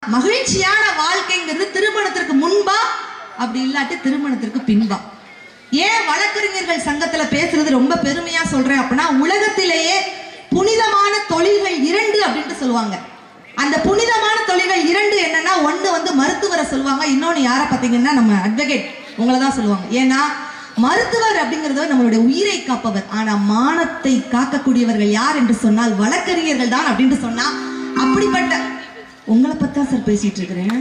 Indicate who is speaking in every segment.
Speaker 1: மகிழ்ச்சியான வாழ்க்கைங்கிறது திருமணத்திற்கு முன்பா அப்படி இல்லாட்டி திருமணத்திற்கு பின்பா? ஏன் வழக்கறிஞர்கள் சங்கத்துல பேசுறது ரொம்ப பெருமையா சொல்றேன் அப்படின்னா, உலகத்திலேயே புனிதமான தொழில்கள் 2 அப்படின்ட்டு சொல்லுவாங்க. அந்த புனிதமான தொழில்கள் 2 என்னன்னா, ஒண்ணு வந்து மருத்துவரை சொல்லுவாங்க, இன்னொன்னு யாரை பார்த்தீங்கன்னா நம்ம அட்வொகேட் உங்களை தான் சொல்லுவாங்க. ஏன்னா மருத்துவர் அப்படிங்கிறது நம்மளுடைய உயிரை காப்பவர். ஆனா மானத்தை காக்கக்கூடியவர்கள் யார் என்று சொன்னால் வழக்கறிஞர்கள் தான் அப்படின்ட்டு சொன்னா, அப்படிப்பட்ட உங்களை பத்தா சார் பேசிட்டு இருக்கிறேன்.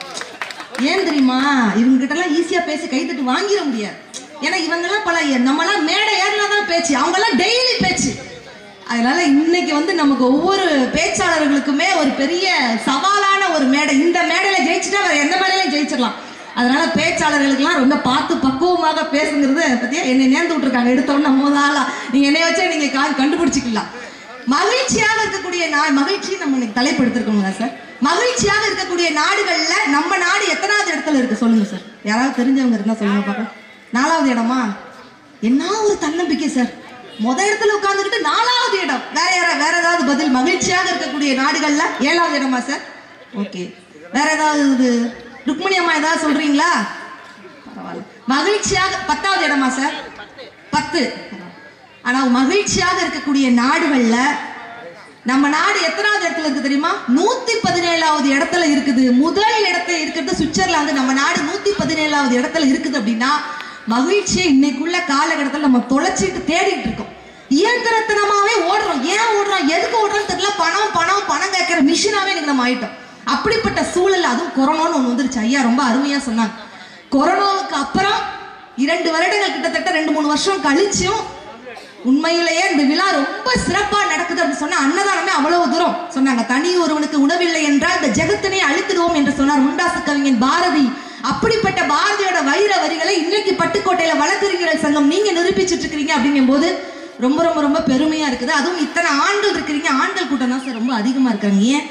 Speaker 1: ஏன் தெரியுமா, இவங்க கிட்ட எல்லாம் ஈஸியா பேசி கைத்தட்டு வாங்கிட முடியாது. ஏன்னா இவங்கெல்லாம் பல நம்மலாம் மேடை ஏறினாதான் பேச்சு, அவங்கெல்லாம் டெய்லி பேச்சு. அதனால இன்னைக்கு வந்து நமக்கு ஒவ்வொரு பேச்சாளர்களுக்குமே ஒரு பெரிய சவாலான ஒரு மேடை. இந்த மேடையில ஜெயிச்சுட்டா வேற எந்த மேடையிலையும் ஜெயிச்சிடலாம். அதனால பேச்சாளர்களுக்கெல்லாம் ரொம்ப பார்த்து பக்குவமாக பேசுங்கிறது பத்தியா என்னை நேர்ந்து விட்டுருக்காங்க. எடுத்தோன்னு முதலா நீங்க என்னைய வச்சா நீங்க கண்டுபிடிச்சிக்கலாம். மகிழ்ச்சியாக இருக்கக்கூடிய மகிழ்ச்சி நம்ம இன்னைக்கு தலைப்படுத்திருக்கோங்களா சார்? மகிழ்ச்சியாக இருக்கக்கூடிய நாடுகள்ல நம்ம நாடு எத்தனாவது இடத்துல இருக்கு சொல்லுங்க சார்? யாராவது தெரிஞ்சவங்க இருந்தா சொல்லுங்க பாக்க. 4வது இடமா? என்ன ஒரு தன்னம்பிக்கை சார். முதல் இடத்துல உட்கார்ந்துக்கிட்டு 4வது இடம். வேற ஏதாவது பதில்? மகிழ்ச்சியாக இருக்கக்கூடிய நாடுகள்ல 7வது இடமா சார்? ஓகே. வேற ஏதாவது ருக்மணி அம்மா ஏதாவது சொல்றீங்களா? பரவாயில்ல. மகிழ்ச்சியாக 10வது இடமா சார்? 10. ஆனா மகிழ்ச்சியாக இருக்கக்கூடிய நாடுகள்ல நம்ம நாடு எத்தனாவது இடத்துல இருக்கு தெரியுமா? 117வது இடத்துல இருக்குது. முதல் இடத்துல இருக்கிறது சுவிட்சர்லாந்து. நம்ம நாடு 117வது இடத்துல இருக்குது. அப்படின்னா மகிழ்ச்சியை இன்னைக்குள்ள காலகட்டத்தில் நம்ம தொலைச்சிட்டு தேடிட்டு இருக்கோம். இயந்திரத்தனமாவே ஓடுறோம். ஏன் ஓடுறோம், எதுக்கு ஓடுறோம் தெரியல. பணம் கேட்கிற மிஷினாவே நம்ம ஆயிட்டோம். அப்படிப்பட்ட சூழல், அதுவும் கொரோனான்னு ஒண்ணு வந்துருச்சு. ஐயா ரொம்ப அருமையா சொன்னாங்க. கொரோனாவுக்கு அப்புறம் 2 வருடங்கள் கிட்டத்தட்ட 2-3 வருஷம் கழிச்சும் உண்மையிலேயே இந்த விழா ரொம்ப சிறப்பா நடக்குது அப்படின்னு சொன்னா, அன்னதானமே அவ்வளவு தூரம் சொன்னாங்க. தனி ஒருவனுக்கு உணவில்லை என்றால் இந்த ஜெகத்தினை அழித்திடுவோம் என்று சொன்னார் முண்டாசு கவிஞன் பாரதி. அப்படிப்பட்ட பாரதியோட வைர வரிகளை இன்னைக்கு பட்டுக்கோட்டையில வழக்கறிஞர்கள் சங்கம் நீங்க நிரூபிச்சுட்டு இருக்கிறீங்க. அப்படிங்கும் போது ரொம்ப ரொம்ப ரொம்ப பெருமையா இருக்குது. அதுவும் இத்தனை ஆண்கள் இருக்கிறீங்க. ஆண்கள் கூட்டம் தான் சார் ரொம்ப அதிகமா இருக்காங்க. ஏன்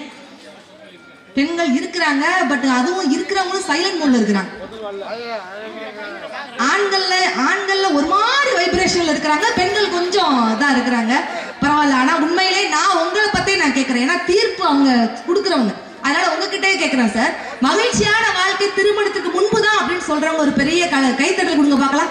Speaker 1: பெண்கள் இருக்கிறாங்க, பட் அதுவும் இருக்கிறவங்களும் சைலண்ட் மோட்ல இருக்கிறாங்க. ஆண்கள்ல ஒரு மாதிரி வைப்ரேஷன்ல இருக்கிறாங்க, பெண்கள் கொஞ்சம் இதா இருக்கிறாங்க. பரவாயில்ல. ஆனா உண்மையிலே நான் உங்களை பத்தி நான் கேட்கிறேன். ஏன்னா தீர்ப்பு அவங்க கொடுக்குறவங்க. அதனால உங்ககிட்டே கேட்கிறேன் சார். மகிழ்ச்சியான வாழ்க்கை திருமணத்துக்கு முன்புதான் அப்படின்னு சொல்றவங்க ஒரு பெரிய கைத்தட்டல் கொடுங்க பார்க்கலாம்.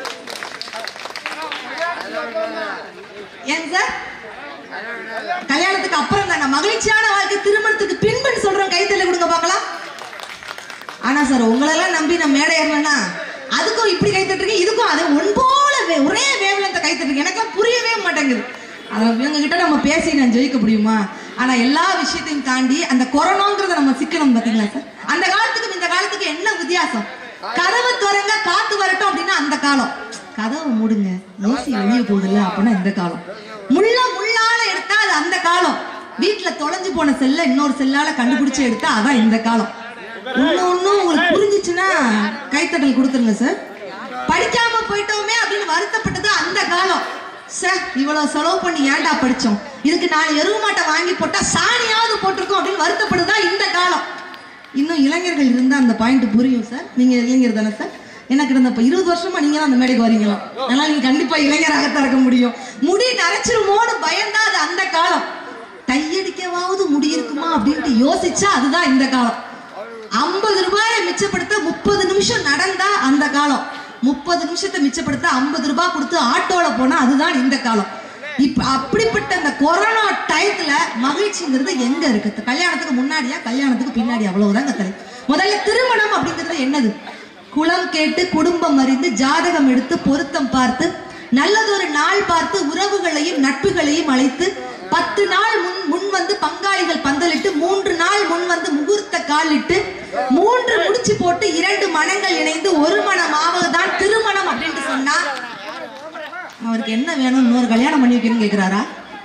Speaker 1: ஏங்க சார்? கல்யாணத்துக்கு அப்புறம் தானே மகிழ்ச்சியான வாழ்க்கை, திருமணத்துக்கு பின்புன்னு சொல்றோம். கைத்தட்டல் கொடுங்க பார்க்கலாம். ஆனா சார் உங்களெல்லாம் நம்பி நான் மேடை ஏறணும்னா அதுக்கும் இப்படி கைத்தட்டுறீங்க, இதுக்கும் அது ஒன்போல ஒரே வேவ்லென்த் கைத்தட்டுறீங்க. எனக்கெல்லாம் புரியவே மாட்டேங்குது. இவங்க கிட்ட நம்ம பேசி நான் ஜெயிக்க முடியுமா? ஆனா எல்லா விஷயத்தையும் தாண்டி அந்த கொரோனாங்கிறத நம்ம சிக்கணும் பாத்தீங்களா சார்? அந்த காலத்துக்கும் இந்த காலத்துக்கு என்ன வித்தியாசம்? கதவு திறங்க காத்து வரட்டும் அப்படின்னா அந்த காலம். கதவை மூடுங்க ஏசி வெளியே போகுதுல்ல அப்படின்னா இந்த காலம். முள்ளால எடுத்தா அது அந்த காலம். வீட்டுல தொலைஞ்சு போன செல்ல இன்னொரு செல்லால கண்டுபிடிச்சு எடுத்தா அதான் இந்த காலம். இன்னொன்னும் உங்களுக்கு புரிஞ்சிச்சுன்னா கைத்தட்டல் கொடுத்துருங்க சார். படிக்காம போயிட்டோமே அப்படின்னு வருத்தப்பட்டது அந்த காலம். சார் இவ்வளவு செலவு பண்ணி ஏன்டா படிச்சோம், இதுக்கு 4 எருவு மாட்டை வாங்கி போட்டா சாணியாவது போட்டிருக்கோம் அப்படின்னு வருத்தப்படுதான் இந்த காலம். இன்னும் இளைஞர்கள் இருந்தா அந்த பாயிண்ட் புரியும் சார். நீங்க இளைஞர் தானே சார்? எனக்கு இருந்த 20 வருஷமா நீங்க தான் அந்த மேடைக்கு வரீங்களா? அதனால நீங்க கண்டிப்பா இளைஞராக திறக்க முடியும். முடி நரைச்சிருமோன்னு பயந்தா அது அந்த காலம். கையடிக்கவாவது முடி இருக்குமா அப்படின்ட்டு யோசிச்சா அதுதான் இந்த காலம். 50 ரூபாயை மிச்சப்படுத்த 30 நிமிஷம் நடந்தா அந்த காலம். 30 நிமிஷத்தை மிச்சப்படுத்த 50 ரூபாய் கொடுத்து ஆட்டோல போனா அதுதான் இந்த காலம். இப்ப அப்படிப்பட்ட அந்த கொரோனா டயத்துல மகிழ்ச்சிங்கிறது எங்க இருக்கு? கல்யாணத்துக்கு முன்னாடியா கல்யாணத்துக்கு பின்னாடி? அவ்வளவுதான் கத்தலை. முதல்ல திருமணம் அப்படிங்கிறது என்னது? குலம் கேட்டு குடும்பம் அறிந்து ஜாதகம் எடுத்து பொருத்தம் பார்த்து நல்லதொரு நாள் பார்த்து உறவுகளையும் நட்புகளையும் அழைத்து 10 நாள் முன் வந்து பங்காளிகள் பந்தலிட்டு 3 நாள் முன் வந்து முகூர்த்த காலிட்டு 3 முடிச்சு போட்டு 2 மனங்கள் இணைந்து ஒரு மனம் ஆவதுதான் திருமணம் அப்படின்னு சொன்னா அவருக்கு என்ன வேணும்? இன்னொரு கல்யாணம் பண்ணி வைக்கணும்னு கேட்கிறாரா?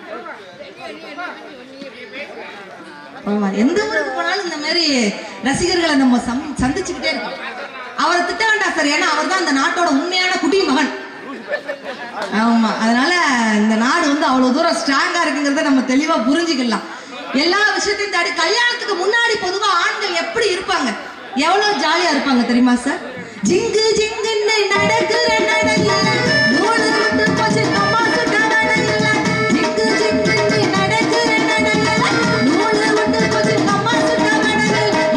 Speaker 1: எந்த ஊருக்கு போனாலும் இந்த மாதிரி ரசிகர்களை நம்ம சந்திச்சுக்கிட்டே இருக்கோம். அவரை திட்ட வேண்டாம் சார், ஏன்னா அவர் தான் அந்த நாட்டோட உண்மையான குடிமகன். ஆமா, அதனால இந்த நாடு வந்து அவ்வளவு தூரம் ஸ்ட்ராங்கா இருக்குங்கிறத நம்ம தெளிவா புரிஞ்சுக்கலாம். எல்லா விஷயத்தையும் தாண்டி கல்யாணத்துக்கு முன்னாடி பொதுவா ஆண்கள் எப்படி இருப்பாங்க, எவ்வளவு ஜாலியா இருப்பாங்க தெரியுமா சார்? ஜிங்கு ஜிங்குன்னு நடக்கிற நடையில நூலு விட்டு போச்சு அம்மா சுட்ட நடையில. ஜிங்கு ஜிங்குன்னு நடக்கிற நடையில நூலு விட்டு போச்சு அம்மா சுட்ட நடையில.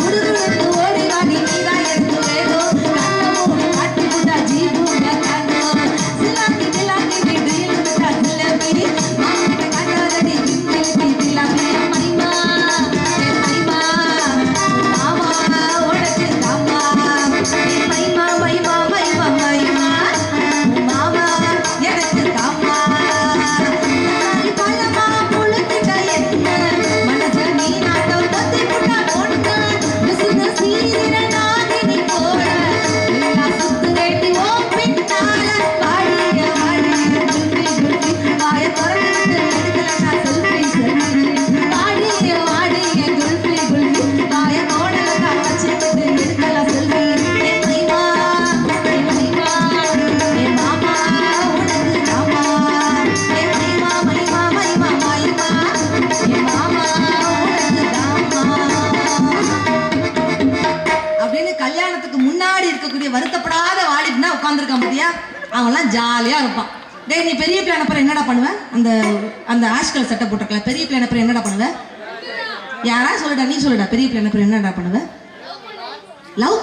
Speaker 1: இருக்கக்கூடிய வருத்தப்படாத வாலிபனா உட்காந்துருக்கான் பாத்தியா, அவன்லாம் ஜாலியா இருப்பான். டேய் நீ பெரிய பிள்ளை அனுப்புற என்னடா பண்ணுவேன்? அந்த அந்த ஆஷ்கல் சட்டை போட்டிருக்கல, பெரிய பிள்ளை அனுப்புற என்னடா பண்ணுவேன்? யாரா சொல்லுடா, நீ சொல்லுடா, பெரிய பிள்ளை அனுப்புற என்னடா பண்ணுவேன்? லவ்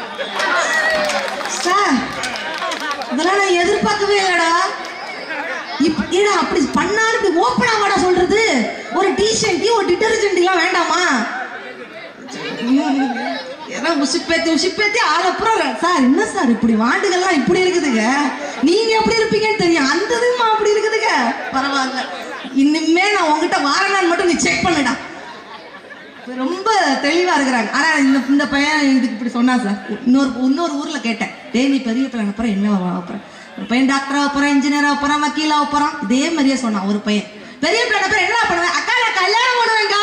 Speaker 1: சார் இதெல்லாம் நான் எதிர்பார்க்கவே இல்லடா. ஏடா அப்படி பண்ணாலும் இப்படி ஓப்பனா வாடா சொல்றது. ஒரு டீஷர்ட் ஒரு டிட்டர்ஜென்ட் எல்லாம் வேண்டாமா? உசிப்பேத்தி ஆளப்புறம் சார் என்ன சார் இப்படி வாண்டுகள்லாம் இப்படி இருக்குதுங்க, நீங்க எப்படி இருப்பீங்கன்னு தெரியும், அந்த இதுமா அப்படி இருக்குதுங்க. பரவாயில்ல, இன்னுமே நான் உங்ககிட்ட வாரனான்னு மட்டும் நீ செக் பண்ணுடா. ரொம்ப தெளிவா இருக்கிறாங்க. ஆனா இந்த பையன் இதுக்கு இப்படி சொன்னா சார். இன்னொரு ஊர்ல கேட்டேன், டேய் நீ பெரிய பையன் அப்புறம் என்ன அப்புறம் ஒரு பையன் டாக்டரா போறான், இன்ஜினியரா போறான், வக்கீலா போறான். இதே மாதிரியே சொன்னான் ஒரு பையன். பெரிய பையன் அப்புறம் என்ன பண்ணுவேன்? அக்கா நான் கல்யாணம் பண்ணுவேங்க.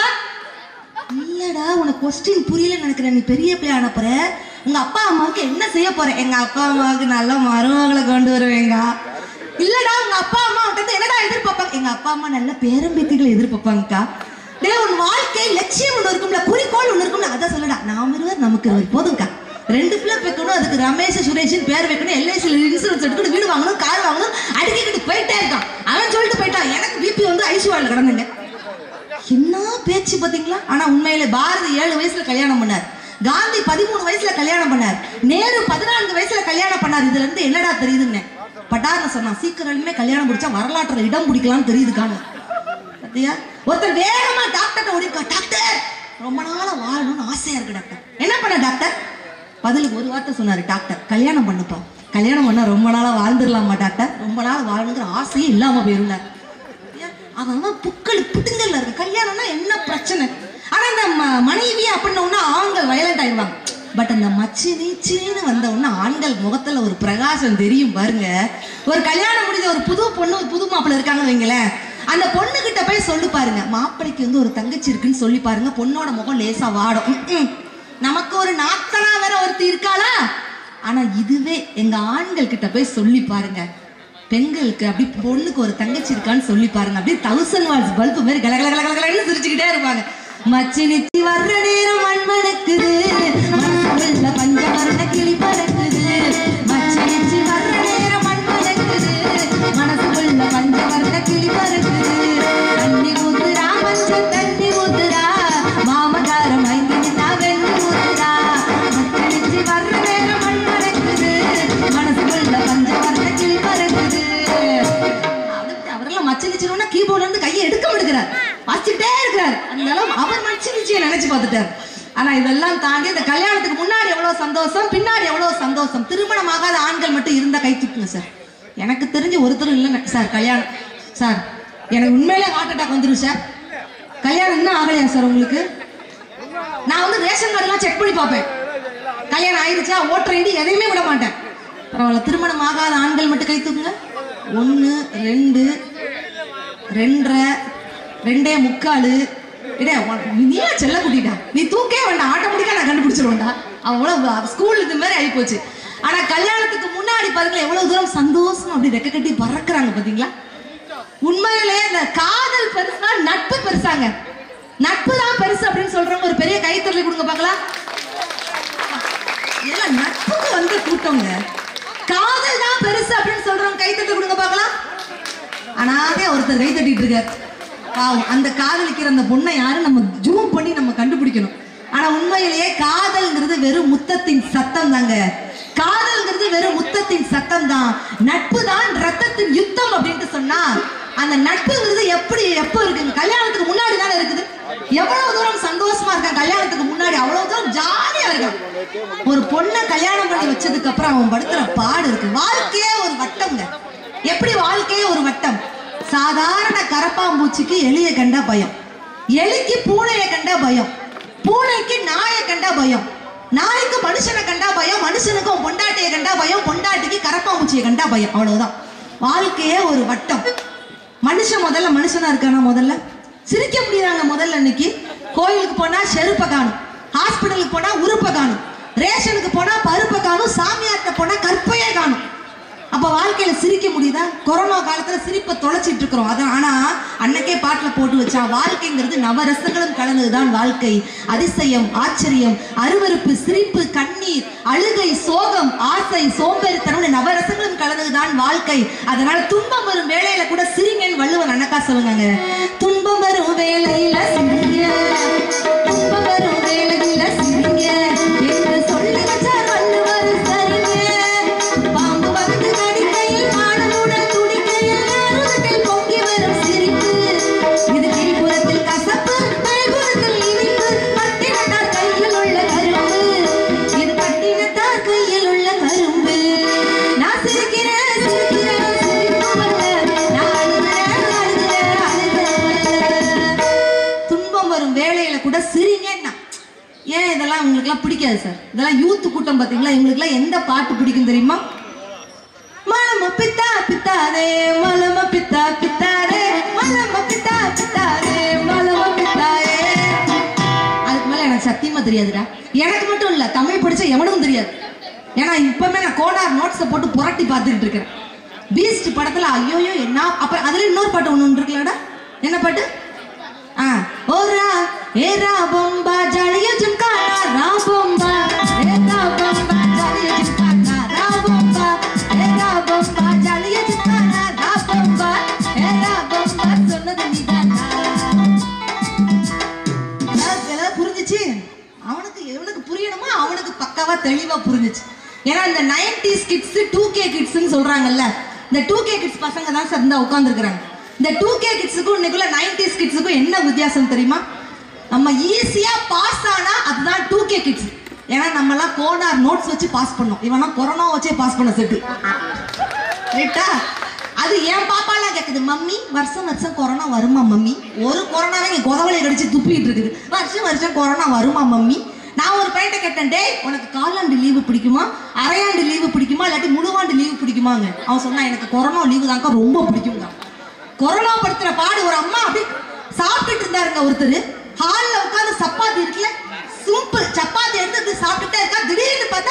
Speaker 1: இல்லடா உனக்கு கொஸ்டின் புரியலன்னு நினைக்கிறேன். நீ பெரிய பிள்ளை அனுப்புற, உங்க அப்பா அம்மாவுக்கு என்ன செய்ய போற? எங்க அப்பா அம்மாவுக்கு நல்ல மருமகளை கொண்டு வருவேங்க. இல்லடா உங்க அப்பா அம்மா வந்து என்னடா எதிர்பார்ப்பாங்க? எங்க அப்பா அம்மா நல்ல பேரம்பேத்திகளை எதிர்பார்ப்பாங்கக்கா. டே உன் வாழ்க்கை லட்சியம் ஒண்ணு இருக்கும்ல, குறிக்கோள் ஒண்ணு இருக்கும்ல, அதான் சொல்லடா. நாம இருவர் நமக்கு இருவர் போதும்க்கா. 2 பிள்ளை வைக்கணும், அதுக்கு ரமேஷ் சுரேஷன் பேர் வைக்கணும், எல்ஐசியில் இன்சூரன்ஸ் எடுக்கணும், வீடு வாங்கணும், கார் வாங்கணும், அடிக்கிட்டு போயிட்டே இருக்கான். அவன் சொல்லிட்டு போயிட்டான் எனக்கு பிபி வந்து ஐசியூல கிடந்துங்க. என்ன பேச்சு பாத்தீங்களா? ஆனா உண்மையில பாரதி 7 வயசுல கல்யாணம் பண்ணார், காந்தி 13 வயசுல கல்யாணம் பண்ணார், நேரு 14 வயசுல கல்யாணம் பண்ணார். இதுல இருந்து என்னடா தெரியுதுன்னு பட்டார்னு சொன்னான், சீக்கிரமே கல்யாணம் முடிச்சா வரலாற்றுல இடம் பிடிக்கலாம்னு தெரியுதுக்கான. பாத்தியா, ஒருத்தர் வேகமா டாக்டர் ஓடிக்கா, டாக்டர் ரொம்ப நாளா வாழணும்னு ஆசையா இருக்கு டாக்டர். என்ன பண்ண டாக்டர்? பதிலுக்கு ஒரு வார்த்தை சொன்னாரு டாக்டர், கல்யாணம் பண்ணுப்பா, கல்யாணம் பண்ணா ரொம்ப நாளா வாழ்ந்துடலாமா டாக்டர், ரொம்ப நாள் வாழணுங்கிற ஆசையே இல்லாம போயிருந்தார். அவன் புக்கள் புட்டுங்கள்ல இருக்கு, கல்யாணம்னா என்ன பிரச்சனை? ஆனா இந்த மனைவி அப்படின்னா ஆண்கள் வயலண்ட் ஆயிடுவாங்க. பட் அந்த மச்சினி சீனு வந்த உடனே ஆண்கள் முகத்துல ஒரு பிரகாசம் தெரியும் பாருங்க. ஒரு கல்யாணம் முடிஞ்ச ஒரு புது பொண்ணு ஒரு புது மாப்பிள்ளை இருக்காங்க வைங்களேன், அந்த பொண்ணு கிட்ட போய் சொல்லி பாருங்க, மாப்பிள்ளைக்கு வந்து ஒரு தங்கச்சி இருக்குன்னு சொல்லி பாருங்க, பொண்ணோட முகம் லேசா வாடும். நமக்கு ஒரு நாத்தனா வேற ஒருத்தி இருக்காளா? ஆனா இதுவே எங்க ஆண்கள் கிட்ட போய் சொல்லி பாருங்க, பெண்களுக்கு அப்படி பொண்ணுக்கு ஒரு தங்கச்சி இருக்கான்னு சொல்லி பாருங்க, அப்படியே 1000 வாட்ஸ் பல்பு மாதிரி கலகலகலகலன்னு சிரிச்சுக்கிட்டே இருப்பாங்க. மச்சினிச்சி வர்ற நேரம் மண்மணக்குது, மனசுக்குள்ள பஞ்சவர்ண கிளி பறக்குது. மச்சினிச்சி வர்ற நேரம் மண்மணக்குது, மனசுக்குள்ள பஞ்சவர்ண கிளி பறக்குது. தண்ணி ஊத்துரா மஞ்சள் தண்ணி ஊத்துரா, மாமகாரம் ஐந்தினா வெண்ணி ஊத்துரா. மச்சினிச்சி வர்ற நேரம் மண்மணக்குது, மனசுக்குள்ள பஞ்சவர்ண கிளி பறக்குது. அவரெல்லாம் மச்சினிச்சினா கீபோர்ட்ல இருந்து கையை எடுக்க மாட்டேங்கிறார், வாசிச்சுட்டே இருக்கிறார். அதனால அவர் மச்சினிச்சியை நினைச்சு பார்த்துட்டார். ஆனா இதெல்லாம் தாண்டி இந்த கல்யாணத்துக்கு முன்னாடி எவ்வளவு சந்தோஷம், பின்னாடி எவ்வளவு சந்தோஷம். திருமணமாகாத ஆண்கள் மட்டும் இருந்தா கை தூக்குங்க சார். எனக்கு தெரிஞ்சு ஒருத்தரும் இல்லைங்க சார். கல்யாணம் சார் எனக்கு உண்மையிலே ஹார்ட் அட்டாக் வந்துடும் சார். கல்யாணம் இன்னும் ஆகலையா சார் உங்களுக்கு? நான் வந்து ரேஷன் கார்டு எல்லாம் செக் பண்ணி பார்ப்பேன், கல்யாணம் ஆயிடுச்சா ஓட்டர் ஐடி எதையுமே விட மாட்டேன். பரவாயில்ல, திருமணம் ஆகாத ஆண்கள் மட்டும் கை தூக்குங்க. 1 2 2 2 3/4. நீ செல்ல குட்டிட்டா, நீ தூக்கே வேண்டாம், ஆட்டோமேட்டிக்கா நான் கண்டுபிடிச்சிருவேன்டா. அவ்வளவு ஸ்கூல் இது மாதிரி ஆகி போச்சு. ஆனா கல்யாணத்துக்கு முன்னாடி பாருங்க எவ்வளவு தூரம் சந்தோஷம் அப்படி ரெக்க கட்டி பறக்குறாங்க பாத்தீங்களா. உண்மையிலே இந்த காதல் பெருசா நட்பு பெருசாங்க? நட்பு தான் பெருசு அப்படின்னு சொல்றவங்க ஒரு பெரிய கைத்தறி கொடுங்க பாக்கலாம். எல்லாம் நட்புக்கு வந்து கூட்டங்க. காதல் தான் பெருசு அப்படின்னு சொல்றவங்க கைத்தறி கொடுங்க பாக்கலாம். ஆனாவே ஒருத்தர் கை தட்டிட்டு இருக்காரு. அந்த காதலிக்கிற அந்த பொண்ணை யாரும் நம்ம ஜூம் பண்ணி நம்ம கண்டுபிடிக்கணும். ஆனா உண்மையிலேயே காதல்ங்கிறது வெறும் முத்தத்தின் சத்தம் தாங்க. காதல்ங்கிறது வெறும் முத்தத்தின் சத்தம் தான். நட்பு தான் ரத்தத்தின் யுத்தம் அப்படின்ட்டு சொன்னா அந்த நட்புங்கிறது எப்படி எப்ப இருக்குங்க? கல்யாணத்துக்கு முன்னாடி தானே இருக்குது. எவ்வளவு தூரம் சந்தோஷமா இருக்கான் கல்யாணத்துக்கு முன்னாடி, அவ்வளவு தூரம் ஜாலியா இருக்கான். ஒரு பொண்ணை கல்யாணம் பண்ணி வச்சதுக்கு அப்புறம் அவன் படுத்துற பாடு இருக்கு. வாழ்க்கையே ஒரு வட்டம்ங்க. எப்படி வாழ்க்கையே ஒரு வட்டம்? சாதாரண கரப்பாம்பூச்சிக்கு எலியை கண்டா பயம், எலிக்கு பூனையை கண்டா பயம், பூனைக்கு நாயை கண்டா பயம், நாய்க்கு மனுஷனை கண்டா பயம், மனுஷனுக்கு பொண்டாட்டியை கண்டா பயம், பொண்டாட்டிக்கு கரப்பாம்பூச்சியை கண்டா பயம். அவ்வளவுதான். வாழ்க்கையே ஒரு வட்டம். மனுஷன் முதல்ல மனுஷனா இருக்கானா? முதல்ல சிரிக்க முடியாங்க. முதல்ல இன்னைக்கு கோயிலுக்கு போனா செருப்பை காணும், ஹாஸ்பிட்டலுக்கு போனா உறுப்பை காணும், ரேஷனுக்கு போனா பருப்பை காணும், சாமியார்ட்ட போனா கற்பையே காணும். அப்ப வாழ்க்கையில சிரிக்க முடியுதா? கொரோனா காலத்துல சிரிப்பை தொலைச்சிட்டு இருக்கிறோம். அதான் ஆனா அன்னைக்கே பாட்டுல போட்டு வச்சா, வாழ்க்கைங்கிறது நவரசங்களும் கலந்ததுதான் வாழ்க்கை. அதிசயம், ஆச்சரியம், அருவருப்பு, சிரிப்பு, கண்ணீர், அழுகை, சோகம், ஆசை, சோம்பேறித்தனம், நவரசங்களும் கலந்ததுதான் வாழ்க்கை. அதனால துன்பம் வரும் வேளையில கூட சிரிங்கன்னு வள்ளுவன் அண்ணக்கா சொல்லுங்க. துன்பம் வரும் வேளையில சிரிங்க, துன்பம் வரும் வேளையில சிரிங்க என்று சொல்லி வச்சார் வள்ளுவர். சரிங்க. பாம்பு வந்து கடிக்கையில் மானமுடன் துடிக்கையில் அருகத்தில் பொங்கி வரும் சிரிப்பு. இது கீழ்புறத்தில் கசப்பு, மேல்புறத்தில் இனிப்பு. பட்டினத்தார் கையில் உள்ள கரும்பு, இது பட்டினத்தார் கையில் உள்ள கரும்பு. நான் சிரிக்கிறேன் சிரிக்கிறேன் சிரிப்பு வரல, நான் அழுகிறேன் அழுகிறேன் அழுகிறேன். துன்பம் வரும் வேளையில கூட சிரிங்கன்னா ஏன் இதெல்லாம் உங்களுக்குலாம் பிடிக்காது சார்? இதெல்லாம் யூத் கூட்டம் பார்த்தீங்களா? இவங்களுக்குலாம் எந்த பாட்டு பிடிக்கும் தெரியுமா? மலம பித்தா பித்தாதே மலம பித்தா பித்தாதே மலம பித்தா பித்தாதே மலம பித்தாயே. அதுக்கு மேல எனக்கு சத்தியமா தெரியாதுடா. எனக்கு மட்டும் இல்ல, தமிழ் படிச்ச எவனும் தெரியாது. ஏன்னா இப்பவுமே நான் கோடார் நோட்ஸை போட்டு புரட்டி பார்த்துக்கிட்டு இருக்கிறேன். பீஸ்ட் படத்துல ஐயோயோ என்ன, அப்ப அதுல இன்னொரு பாட்டு ஒண்ணு இருக்குல்லடா. என்ன பாட்டு? ஓரா ஏரா பொம்பா ஜாலிய ஜும்கானா ரா பொம்பா ஏரா பொம்பா ஜாலிய ஜும்கானா ரா பொம்பா ஏரா பொம்பா ஜாலிய ஜும்கானா ரா பொம்பா ஏரா பொம்பா சொன்னது நீதானா. எல்லாம் புரிஞ்சுச்சு? எவனுக்கு புரியணுமா அவனுக்கு பக்காவா தெளிவா புரிஞ்சுச்சு. ஏன்னா இந்த 90s கிட்ஸ் 2K கிட்ஸ்ன்னு சொல்றாங்கல்ல, இந்த 2K கிட்ஸ் பசங்க தான் சார் இந்த உட்கார்ந்துருக்காங்க. இந்த 2K கிட்ஸுக்கும் இன்னைக்குள்ள 90s கிட்ஸுக்கும் என்ன வித்தியாசம் தெரியுமா? நம்ம ஈஸியா பாஸ் ஆனா அதுதான் 2K கிட்ஸ். ஏன்னா நம்ம எல்லாம் கோனார் நோட்ஸ் வச்சு பாஸ் பண்ணோம். இவனா கொரோனா வச்சே பாஸ் பண்ண செட்டு. ரைட்டா? அது என் பாப்பாலாம் கேக்குது, மம்மி வருஷம் வருஷம் கொரோனா வருமா மம்மி? ஒரு கொரோனாவே இங்க கொதவலை கடிச்சு துப்பிட்டு இருக்குது. வருஷம் வருஷம் கொரோனா வருமா மம்மி? நான் ஒரு பையன்ட்ட கேட்டேன், டே உனக்கு காலாண்டு லீவு பிடிக்குமா, அரையாண்டு லீவு பிடிக்குமா, இல்லாட்டி முழுவாண்டு லீவு பிடிக்குமாங்க? அவன் சொன்னா எனக்கு கொரோனா லீவு தாங்க ரொம்ப பிடிக்குங்க. கொரோனா படுத்துற பாடு. ஒரு அம்மா அப்படி சாப்பிட்டுட்டு இருந்தாருங்க ஒருத்தர், ஹால்ல உட்கார்ந்து சப்பாத்தி இருக்குல்ல, சிம்பிள் சப்பாத்தி எடுத்து சாப்பிட்டுட்டே இருக்கா. திடீர்னு பார்த்தா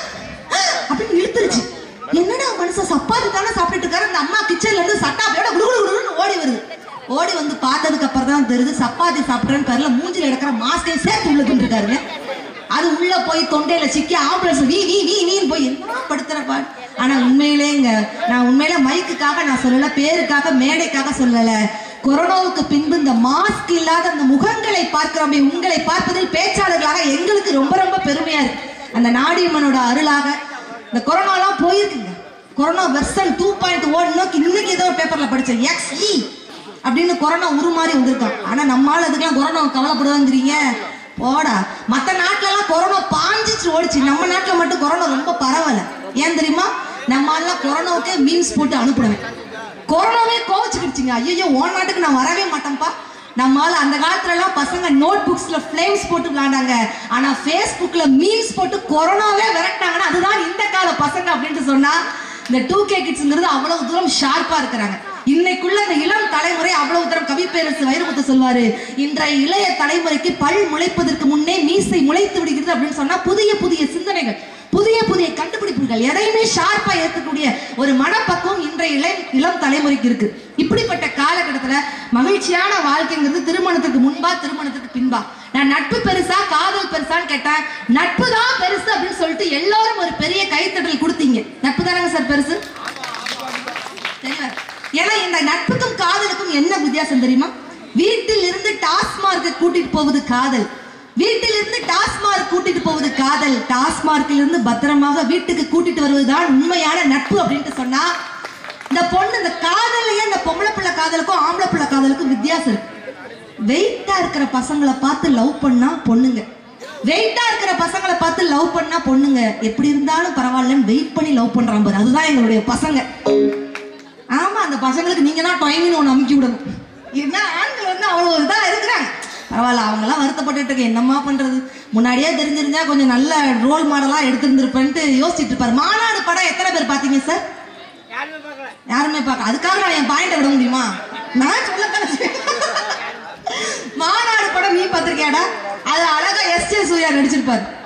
Speaker 1: அப்படின்னு இழுத்துருச்சு. என்னடா மனுஷன் சப்பாத்தி தானே சாப்பிட்டுட்டு இருக்காரு. அந்த அம்மா கிச்சன்ல இருந்து சட்டாப்பையோட குடுகுடுன்னு ஓடி வருது. ஓடி வந்து பார்த்ததுக்கு அப்புறம் தான் தெரியுது சப்பாத்தி சாப்பிட்றேன்னு பேர்ல மூஞ்சில எடுக்கிற மாஸ்கையும் சேர்த்து உள்ளதுன்னு இருக்காருங்க. அது உள்ள போய் தொண்டையில சிக்கி ஆம்புலன்ஸ் வீ வீ வீ வீன்னு போய் என்ன படுத்துற பாடு. ஆனா உண்மையிலேங்க, நான் உண்மையில மைக்குக்காக நான் சொல்லல, பேருக்காக மேடைக்காக சொல்லல. கொரோனாவுக்கு பின்பு இந்த மாஸ்க் இல்லாத அந்த முகங்களை பார்க்கிறோமே, உங்களை பார்ப்பதில் பேச்சாளர்களாக எங்களுக்கு ரொம்ப ரொம்ப பெருமையா இருக்கு. அந்த நாடியம்மனோட அருளாக இந்த கொரோனாலாம் போயிருக்குங்க. கொரோனா வெர்ஷன் 2.1 இன்னைக்கு ஏதோ ஒரு பேப்பர்ல படிச்சேன், XE அப்படின்னு கொரோனா உருமாறி வந்திருக்கான். ஆனா நம்மளால அதுக்கெல்லாம் கொரோனா கவலைப்படுவாங்கிறீங்க போடா. மற்ற நாட்டுல எல்லாம் கொரோனா பாஞ்சிச்சு ஓடிச்சு, நம்ம நாட்டுல மட்டும் கொரோனா ரொம்ப பரவல. ஏன் தெரியுமா? நம்ம எல்லாம் கொரோனாவுக்கே மீம்ஸ் போட்டு அனுப்புறேன். கொரோனாவே கோவச்சுக்கிடுச்சுங்க, ஐயோ உன் நாட்டுக்கு நான் வரவே மாட்டேன்ப்பா. நம்மளால அந்த காலத்துல எல்லாம் பசங்க நோட் புக்ஸ்ல ஃபிளேம்ஸ் போட்டு விளையாண்டாங்க, ஆனா ஃபேஸ்புக்ல மீம்ஸ் போட்டு கொரோனாவே விரட்டினாங்கன்னா அதுதான் இந்த கால பசங்க அப்படின்னு சொன்னா, இந்த 2K கிட்ஸ்ங்கிறது அவ்வளவு தூரம் ஷார்ப்பா இருக்கிறாங்க. இன்னைக்குள்ள இந்த இளம் தலைமுறை அவ்வளவு தூரம். கவி பேரரசு வைரமுத்து சொல்வாரு, இன்றைய இளைய தலைமுறைக்கு பல் முளைப்பதற்கு முன்னே மீசை முளைத்து விடுகிறது அப்படின்னு சொன்னா, புதிய புதிய சிந்தனைகள், புதிய புதிய கண்டுபிடிப்புகள், எதையுமே ஷார்ப்பா ஏற்கக்கூடிய ஒரு மனப்பக்குவம் இன்றைய இளம் தலைமுறைக்கு இருக்கு. இப்படிப்பட்ட காலகட்டத்துல மகிழ்ச்சியான வாழ்க்கைங்கிறது திருமணத்துக்கு முன்பா திருமணத்துக்கு பின்பா? நான் நட்பு பெருசா காதல் பெருசான்னு கேட்டேன். நட்பு தான் பெருசு அப்படின்னு சொல்லிட்டு எல்லாரும் ஒரு பெரிய கைத்தட்டல் கொடுத்தீங்க. நட்பு தானங்க சார் பெருசு? தெரியல. ஏன்னா இந்த நட்புக்கும் காதலுக்கும் என்ன வித்தியாசம் தெரியுமா? வீட்டில் இருந்து டாஸ்மார்க்கு கூட்டிட்டு போவது காதல், வீட்டில் இருந்து டாஸ்மார்க் கூட்டிட்டு போவது காதல், டாஸ்மார்க்கில் இருந்து பத்திரமாக வீட்டுக்கு கூட்டிட்டு வருவதுதான் உண்மையான நட்பு அப்படின்ட்டு சொன்னா, இந்த பொண்ணு இந்த காதலையே இந்த பொம்பளை பிள்ளை காதலுக்கும் ஆம்பளை பிள்ளை காதலுக்கும் வித்தியாசம் இருக்கு. வெயிட்டா இருக்கிற பசங்களை பார்த்து லவ் பண்ணா பொண்ணுங்க, வெயிட்டா இருக்கிற பசங்களை பார்த்து லவ் பண்ணா பொண்ணுங்க. எப்படி இருந்தாலும் பரவாயில்லன்னு வெயிட் பண்ணி லவ் பண்றான் பாரு, அதுதான் எங்களுடைய பசங்க. ஆமா, அந்த பசங்களுக்கு நீங்க தான் டைமிங் ஒன்று அமுக்கி விடணும். ஏன்னா ஆண்கள் வந்து அவ்வளவு இதா இருக்கிறாங்க. பரவாயில்ல, அவங்கெல்லாம் வருத்தப்பட்டு இருக்க, என்னம்மா பண்றது, முன்னாடியே தெரிஞ்சிருந்தா கொஞ்சம் நல்ல ரோல் மாடலா எடுத்திருந்திருப்பேன்ட்டு யோசிச்சுட்டு இருப்பாரு. மாநாடு படம் எத்தனை பேர் பாத்தீங்க சார்? யாருமே பார்க்க. அதுக்காக நான் என் பாயிண்ட விட முடியுமா? நான் சொல்ல மாநாடு படம் நீ பார்த்திருக்கியாடா? அது அழகா S.J. சூர்யா நடிச்சிருப்பாரு.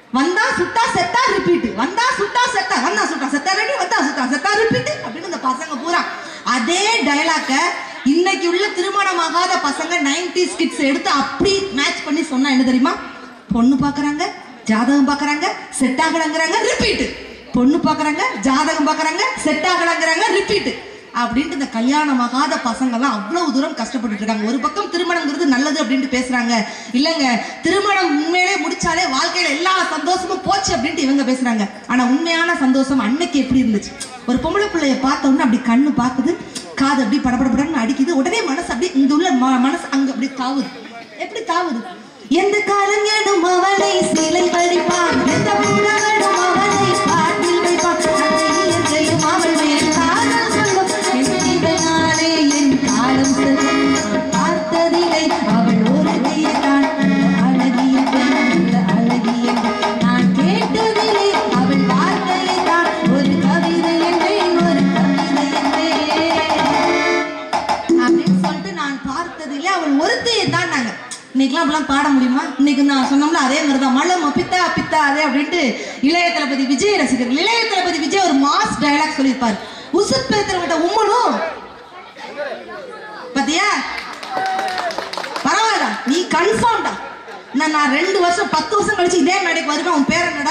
Speaker 1: வந்தா சுட்டா செத்தா ரிப்பீட், வந்தா சுட்டா செத்தா, வந்தா சுட்டா செத்தா ரெடி, வந்தா சுட்டா செத்தா ரிப்பீட் அப்படின்னு இந்த பசங்க பூரா அதே டயலாக்க இன்னைக்கு உள்ள திருமணமாகாத பசங்க 90s கிட்ஸ் எடுத்து அப்படி மேட்ச் பண்ணி சொன்னா என்ன தெரியுமா? பொண்ணு பாக்குறாங்க, ஜாதகம் பாக்குறாங்க, செட் ஆகலங்கிறாங்க, ரிப்பீட். பொண்ணு பாக்குறாங்க, ஜாதகம் பாக்குறாங்க, செட் ஆகலங்கிறாங்க, ரிப்பீட் அப்படின்ட்டு இந்த கல்யாணமாகாத பசங்க எல்லாம் அவ்வளவு தூரம் கஷ்டப்பட்டு இருக்காங்க. ஒரு பக்கம் திருமணங்கிறது நல்லது அப்படின்ட்டு பேசுறாங்க, இல்லங்க திருமணம் உண்மையிலே முடிச்சாலே வாழ்க்கையில எல்லா சந்தோஷமும் போச்சு அப்படின்ட்டு இவங்க பேசுறாங்க. ஆனா உண்மையான சந்தோஷம் அன்னைக்கு எப்படி இருந்துச்சு? ஒரு பொம்பளை பிள்ளைய பார்த்த உடனே அப்படி கண்ணு பாக்குது, காது அப்படி படபடபடன்னு அடிக்குது, உடனே மனசு அப்படி இங்க உள்ள மனசு அங்க அப்படி தாவுது. எப்படி தாவுது? எந்த கலைஞனும் அவனை சிலை பறிப்பான், எந்த புலவனும் அவனை பாட்டில் வைப்பான், இயற்கையும் அவள் மேல் காதல் சொல்லும், என்னாலே என் காலம் செல்லும், பார்த்ததில்லை அவள் ஒரு கையத்தான், அழகிய பெண் அழகிய நான் கேட்டதில்லை அவள் வார்த்தையை தான், ஒரு கவிதை என்றேன் ஒரு கவிதை என்றேன் அப்படின்னு சொல்லிட்டு நான் பார்த்ததில்லை அவள் ஒருத்தையை தான். நாங்க இன்னைக்கெல்லாம் அப்படிலாம் பாட முடியுமா? இன்னைக்கு நான் சொன்னோம்ல அதே மாதிரி தான், மலம் பித்தா பித்தா அதே அப்படின்ட்டு இளைய தளபதி விஜய் ரசிகர்கள். இளைய தளபதி விஜய் ஒரு மாஸ் டயலாக் சொல்லியிருப்பாரு, உசுப்பேத்திரவட்ட உம்மனும் பாத்தியா, பரவாயில்ல நீ கன்ஃபார்ம்டா. நான் 2 வருஷம் 10 வருஷம் கழிச்சு இதே மேடைக்கு வருவேன். உன் பேர் என்னடா?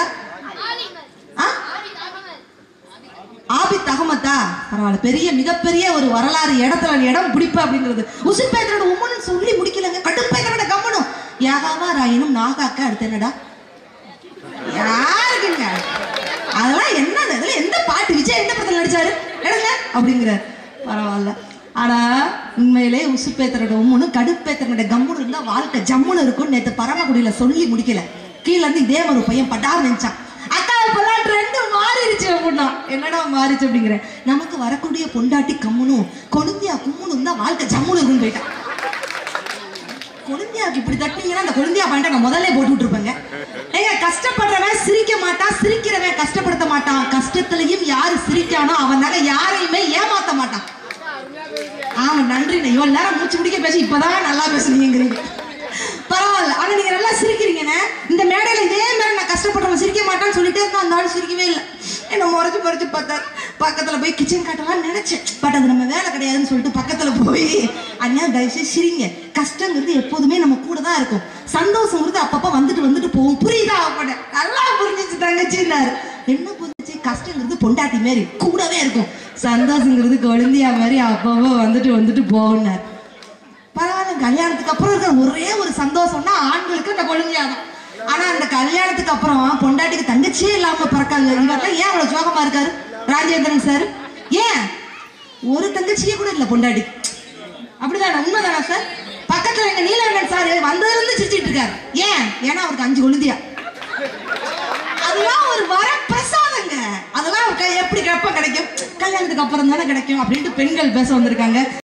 Speaker 1: ஆபித் அகமதா? பரவாயில்ல, பெரிய மிகப்பெரிய ஒரு வரலாறு இடத்துல இடம் பிடிப்பு அப்படிங்கிறது. உசுப்பேத்திரோட உம்மனு சொல்லி முடிக்கலங்க, கடுப்பேத்திரோட கம்மனும் யாகாவா ராயினும் நாகாக்க. அடுத்து என்னடா யாருக்குங்க அதெல்லாம் என்னது? அதுல எந்த பாட்டு விஜய் எந்த படத்துல நடிச்சாரு எடுங்க அப்படிங்கிற. பரவாயில்ல, ஆனா உண்மையிலே உசுப்பேத்திரோட உம்மனும் கடுப்பேத்திரோட கம்முன்னு இருந்தா வாழ்க்கை ஜம்முன்னு இருக்கும். நேற்று பரமக்குடியில சொல்லி முடிக்கல, கீழே இருந்து இதே மாதிரி ஒரு பையன் பட்டார் நினைச்சான், அக்கா இப்பெல்லாம் ட்ரெண்ட் மாறிடுச்சு அப்படின்னா. என்னடா மாறிச்சு அப்படிங்கிற? நமக்கு வரக்கூடிய பொண்டாட்டி கம்முனும் கொழுந்தியா கும்முனும் தான் வாழ்க்கை ஜம்முன்னு இருக்குன்னு போயிட்டான். கொழுந்தியாவுக்கு இப்படி தட்டிங்கன்னா அந்த கொழுந்தியா பாயிண்ட நான் முதல்ல போட்டு விட்டுருப்பேங்க. ஏங்க, கஷ்டப்படுறவன் சிரிக்க மாட்டான், சிரிக்கிறவன் கஷ்டப்படுத்த மாட்டான். கஷ்டத்திலையும் யாரு சிரிக்கானோ அவனால யாரையுமே ஏமாத்த மாட்டான். ஆமா, நன்றி. இவ்வளவு நேரம் மூச்சு முடிக்க பேசி இப்பதான் நல்லா பேசுறீங்கிறீங்க, பரவாயில்ல. ஆனா நீங்க நல்லா சிரிக்கிறீங்கன்னு. இந்த மேடையில இதே மாதிரி நான் கஷ்டப்படுறவன் சிரிக்க மாட்டான்னு சொல்லிட்டே இருந்தா அந்த ஆள் சிரிக்கவே இல்லை. என்ன முறைச்சு முறைச்சு பார்த்தாரு. பக்கத்துல போய் கிச்சன் காட்டலாம் நினைச்சேன், பட் அது நம்ம வேலை கிடையாதுன்னு சொல்லிட்டு பக்கத்துல போய், அண்ணா தயவுசெய்து சிரிங்க, கஷ்டங்கிறது எப்போதுமே நம்ம கூட தான் இருக்கும், சந்தோஷங்கிறது அப்பப்ப வந்துட்டு வந்துட்டு போகும், புரியுதா? அவட நல்லா புரிஞ்சிச்சு தங்கச்சின்னாரு. என்ன புரிஞ்சிச்சு? கஷ்டங்கிறது பொண்டாட்டி மாதிரி கூடவே இருக்கும், சந்தோஷங்கிறது குழந்தையா மாதிரி அப்பப்போ வந்துட்டு வந்துட்டு போகும்னாரு. பரவாயில்ல, கல்யாணத்துக்கு அப்புறம் இருக்கிற ஒரே ஒரு சந்தோஷம்னா ஆண்களுக்கு அந்த குழந்தையாதான். ஆனா அந்த கல்யாணத்துக்கு அப்புறம் பொண்டாட்டிக்கு தங்கச்சியே இல்லாம பிறக்காங்க. இவரெல்லாம் ஏன் அவ்வளவு சோகமா இருக்காரு ராஜேந்திரன் சார்? ஏன் ஒரு தங்கச்சியே கூட இல்ல பொண்டாட்டி? அப்படிதானே? உண்மைதானா சார்? பக்கத்துல எங்க நீலகண்டன் சார் வந்ததுல இருந்து சிரிச்சிட்டு இருக்காரு. ஏன்? ஏன்னா அவருக்கு 5 குழந்தையா. அதெல்லாம் ஒரு வர பிரசாதங்க. அதெல்லாம் எப்படி எப்ப கிடைக்கும்? கல்யாணத்துக்கு அப்புறம் தானே கிடைக்கும் அப்படின்ட்டு பெண்கள் பேச வந்திருக்காங்க.